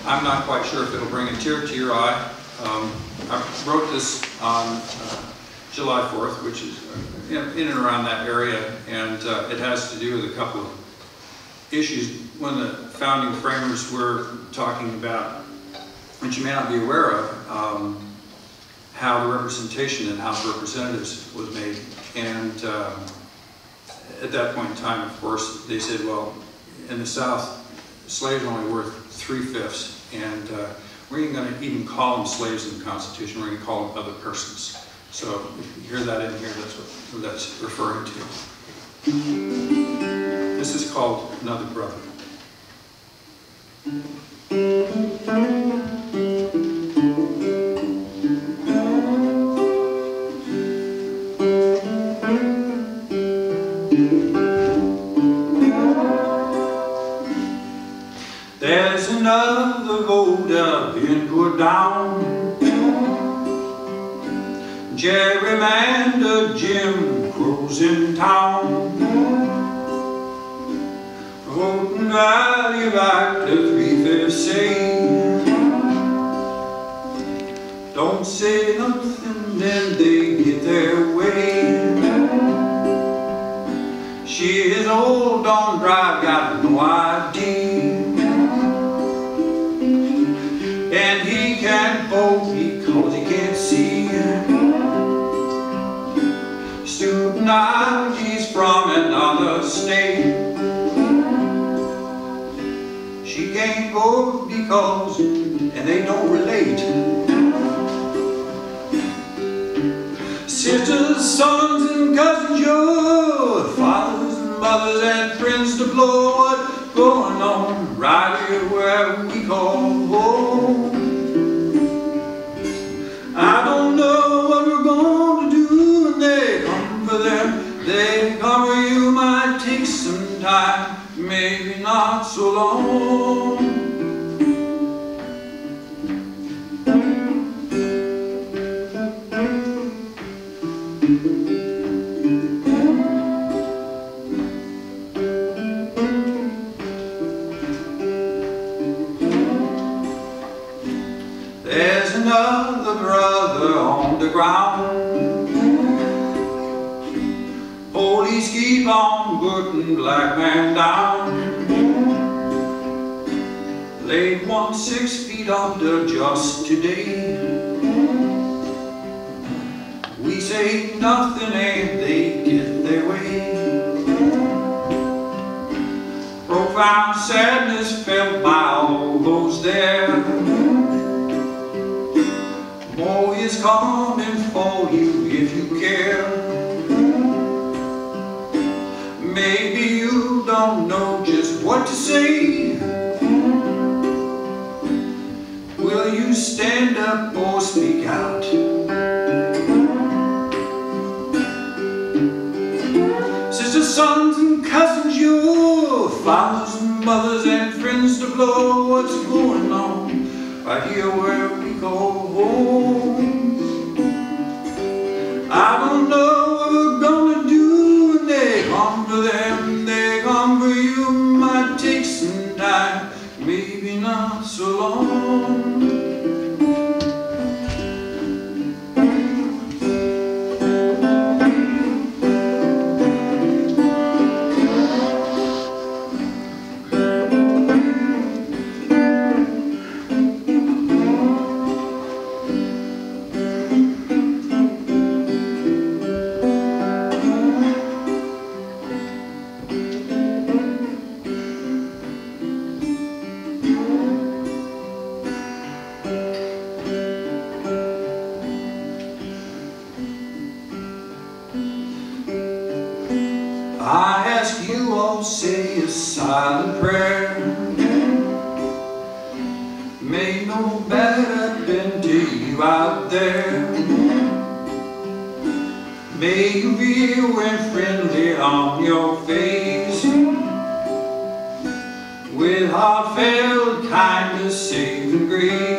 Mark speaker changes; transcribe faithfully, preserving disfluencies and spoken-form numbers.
Speaker 1: I'm not quite sure if it'll bring a tear to your eye. Um, I wrote this on uh, July fourth, which is in, in and around that area, and uh, it has to do with a couple of issues. When the founding framers were talking about, which you may not be aware of, um, how the representation in House of Representatives was made. And um, at that point in time, of course, they said, well, in the South, slaves are only worth three-fifths, and uh, we ain't going to even call them slaves in the Constitution, we're going to call them other persons. So if you hear that in here, that's what that's referring to. This is called Another Brother. There's another vote up been put down. Gerrymander Jim Crow's in town. Voting value back to three-fifths say. Don't say nothing, then they get their way. She is old on drive, got no I D. And he can't vote because he can't see. Student I D's from another state. She can't vote because, and they don't relate. Sisters, sons, and cousins, your fathers and mothers and friends to blow. What's going on right here where we call home? I don't know what we're going to do when they come for them. They come for you, might take some time, maybe not so long. There's another brother on the ground. Police keep on putting black man down. Laid one six feet under just today. We say nothing and they get their way. Profound sadness felt by all those there. More is coming for you if you care. Maybe you don't know just what to say. Will you stand up or speak out? Sisters, sons, and cousins, your fathers and mothers and friends to blow. What's going on right here where we go home? I don't know what we're gonna do when they come for them. They come for you, might take some time, maybe not so long. I ask you all, say a silent prayer. May no bad happen to you out there. May you feel when friendly on your face, with heartfelt kindness, saving grace.